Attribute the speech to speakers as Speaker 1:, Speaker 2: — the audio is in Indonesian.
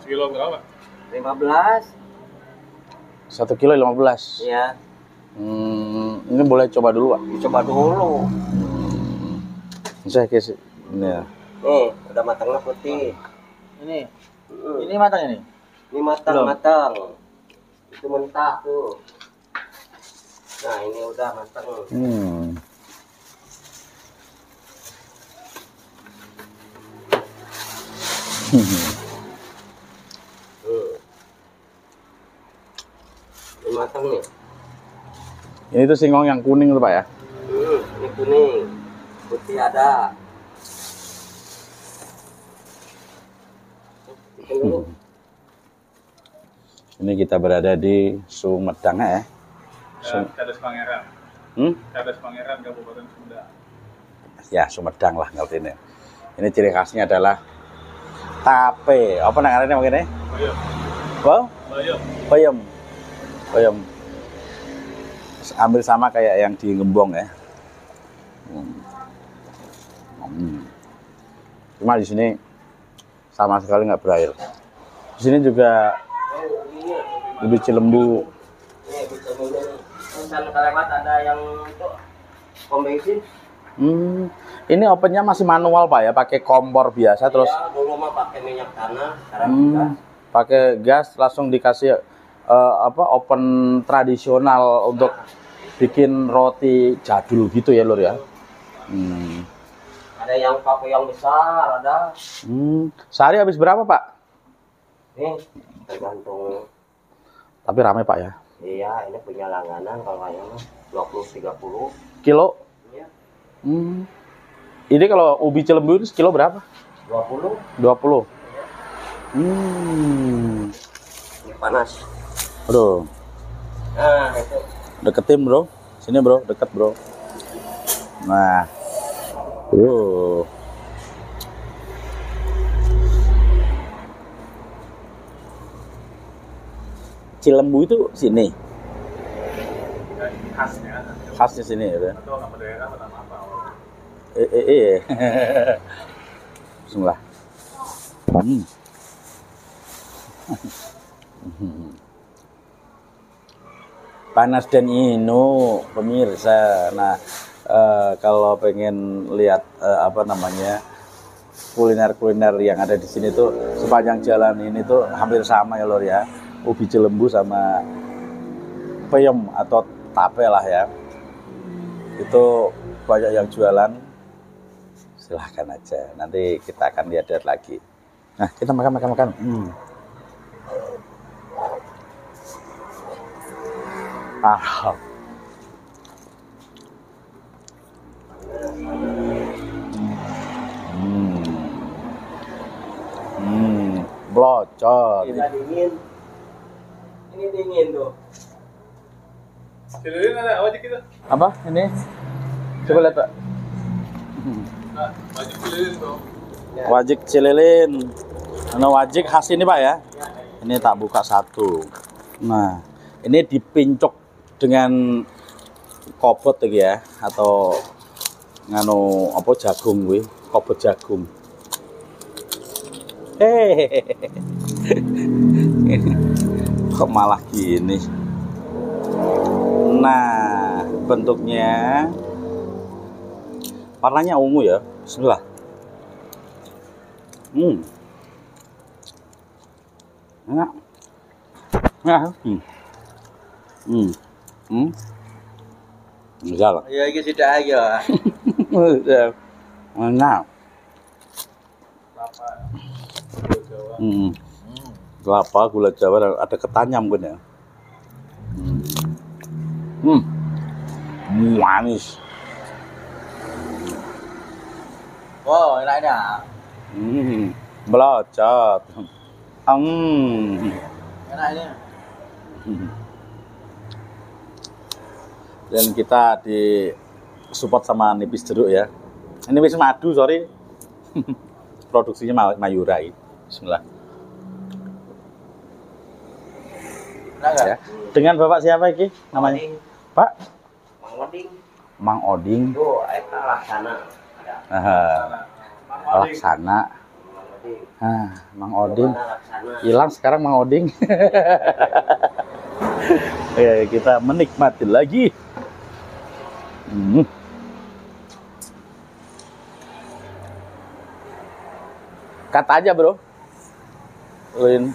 Speaker 1: Kilo berapa?
Speaker 2: 15.
Speaker 3: 1 kilo 15.
Speaker 2: Iya.
Speaker 3: Ini boleh coba dulu, Pak.
Speaker 2: Dicoba dulu.
Speaker 3: Saya kasih ini ya.
Speaker 2: Nih, udah matangnya putih.
Speaker 4: Ini matang ini.
Speaker 2: Ini matang. Itu mentah tuh. Nah, ini udah matang. Ini matang nih.
Speaker 3: Ini tuh singkong yang kuning tuh, Pak ya.
Speaker 2: Ini kuning. Putih ada.
Speaker 3: Ini kita berada di Sumedang ya.
Speaker 1: Cadas Pangeran. Cadas Pangeran Kabupaten Sumedang.
Speaker 3: Ya, Sumedang lah ngerti ini. Ini ciri khasnya adalah tape. Apa namanya begini?
Speaker 1: Bayam.
Speaker 3: Apa?
Speaker 1: Bayam.
Speaker 3: Bayam. Bayam. Ambil sama kayak yang di Gembong ya. Cuma di sini sama sekali nggak berair. Di sini juga ubi cilembu.
Speaker 2: Kalau lewat ada yang itu pom bensin.
Speaker 3: Ini opennya masih manual Pak ya, pakai kompor biasa terus.
Speaker 2: Ya, dulu mah pakai minyak tanah, sekarang gas.
Speaker 3: Pakai gas langsung dikasih open tradisional untuk bikin roti jadul gitu ya Lur ya.
Speaker 2: Ada yang pakai yang besar, ada.
Speaker 3: Sehari habis berapa Pak?
Speaker 2: Nih, tergantung.
Speaker 3: Tapi rame Pak ya.
Speaker 2: Iya, ini punya langganan kalau kayaknya 20-30
Speaker 3: kilo.
Speaker 2: Iya.
Speaker 3: Ini kalau ubi cilembu itu sekilo berapa?
Speaker 2: 20.
Speaker 3: 20.
Speaker 2: Ini panas.
Speaker 3: Aduh.
Speaker 2: Nah, itu.
Speaker 3: Deketin bro. Sini bro, deket bro. Nah. Cilembu itu sini. Khasnya sini ya.
Speaker 1: Atau nama daerah atau nama apa?
Speaker 3: Bismillah. Panas dan inu pemirsa. Nah, kalau pengen lihat kuliner-kuliner yang ada di sini tuh sepanjang jalan ini tuh hampir sama ya Lor ya. Ubi cilembu sama peyem atau tape lah ya. Itu banyak yang jualan. Silahkan aja. Nanti kita akan lihat lagi. Nah, kita makan. Blocor.
Speaker 2: Ini dingin. Ini dingin tuh.
Speaker 1: Cililin ada wajib kita.
Speaker 3: Apa ini? Coba lihat Pak.
Speaker 1: Nah, wajib cililin tuh.
Speaker 3: Wajik cililin. Wajik khas ini Pak ya. Ini tak buka satu. Nah, ini dipincuk dengan kobot lagi ya, atau ngano apa jagung gue, kobot jagung. Kok malah gini. Nah, bentuknya warnanya ungu ya. Bismillah. Enak. Misal.
Speaker 4: Ya iki sudah aja.
Speaker 3: Enak. Kelapa, gula Jawa, ada ketanyam kan ya. Manis.
Speaker 4: Wow, enaknya.
Speaker 3: Belacot.
Speaker 4: Enak ini.
Speaker 3: Dan kita di support sama Nipis Jeruk ya. Ini Nipis Madu, sorry. Produksinya Mayurai. Bismillah.
Speaker 4: Enak enggak?
Speaker 3: Ya. Dengan Bapak siapa ini namanya?
Speaker 2: Oding.
Speaker 3: Pak?
Speaker 2: Mang Oding.
Speaker 3: Mang Oding.
Speaker 2: Tuh, eta laksana.
Speaker 3: Laksana. Nah, Mang Oding
Speaker 2: Gimana laksana?
Speaker 3: hilang, sekarang Mang Oding. Ya, kita menikmati lagi. Kata aja bro, Lin.